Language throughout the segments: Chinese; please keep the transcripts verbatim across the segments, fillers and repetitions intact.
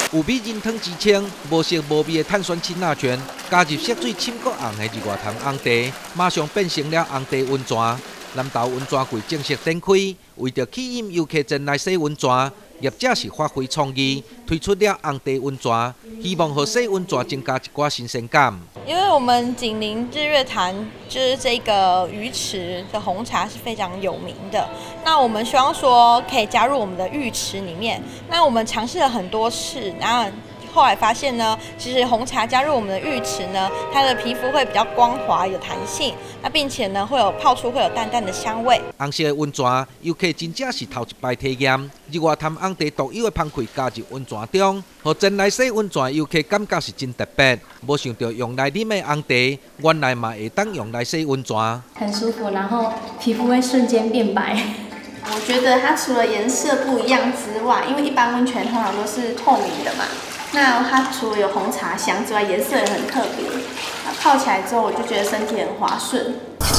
有米仁汤之称，无色无味的碳酸氢钠泉，加入色水深国红的日月潭红茶，马上变成了红茶温泉。南投温泉柜正式展开，为着吸引游客前来洗温泉，业者是发挥创意，推出了红茶温泉，希望和洗温泉增加一寡新鲜感。 因为我们紧邻日月潭，就是这个鱼池的红茶是非常有名的。那我们希望说可以加入我们的浴池里面。那我们尝试了很多次，然后后来发现呢，其实红茶加入我们的浴池呢，它的皮肤会比较光滑、有弹性，那并且呢会有泡出会有淡淡的香味。 红色的温泉，游客真正是头一摆体验。日月潭红茶独有的香气加入温泉中，和前来洗温泉游客感觉是真特别。无想到用来啉的红茶，原来嘛会当用来洗温泉。 很舒服，然后皮肤会瞬间变白。 我觉得它除了颜色不一样之外，因为一般温泉通常都是透明的嘛。那它除了有红茶香之外，颜色也很特别。那泡起来之后，我就觉得身体很滑顺。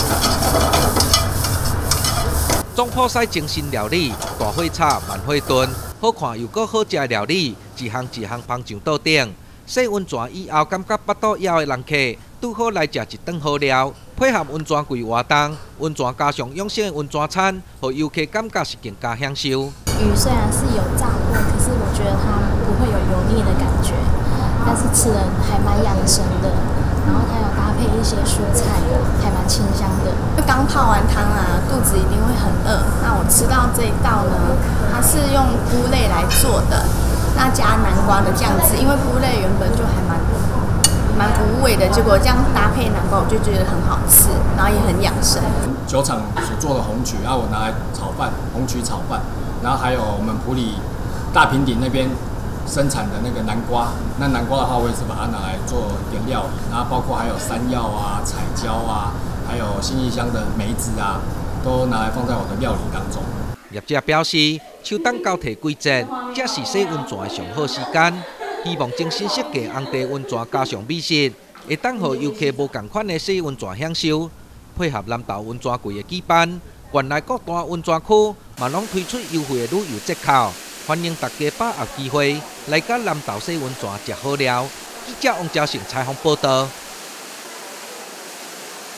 总铺西精心料理，大火炒慢火炖，好看又搁好食的料理，一项一项放上桌顶。洗温泉以后，感觉腹肚枵的人客，拄好来食一顿好料，配合温泉柜活动，温泉加上养生的温泉餐，让游客感觉是更加享受。 鱼虽然是有炸过，可是我觉得它不会有油腻的感觉，但是吃的还蛮养生的。然后它有搭配一些蔬菜，还蛮清香的。 刚泡完汤啊，肚子一定会很饿。那我吃到这一道呢，它是用菇类来做的，那加南瓜的酱汁，因为菇类原本就还蛮蛮无味的，结果这样搭配南瓜，我就觉得很好吃，然后也很养生。 酒厂所做的红曲，然后我拿来炒饭，红曲炒饭。然后还有我们埔里大平顶那边生产的那个南瓜，那南瓜的话，我也是把它拿来做点料理，然后包括还有山药啊、彩椒啊，还有新义乡的梅子啊，都拿来放在我的料理当中。 业者表示，秋冬交替季节，这是洗温泉的上好时间，希望精心设计红茶温泉加上美食，会当予游客无同款的洗温泉享受，配合南投温泉季的举办。原来各大温泉区嘛拢推出优惠的旅游折扣，欢迎大家把握机会来到南投洗温泉食好料。记者王兆成采访报道。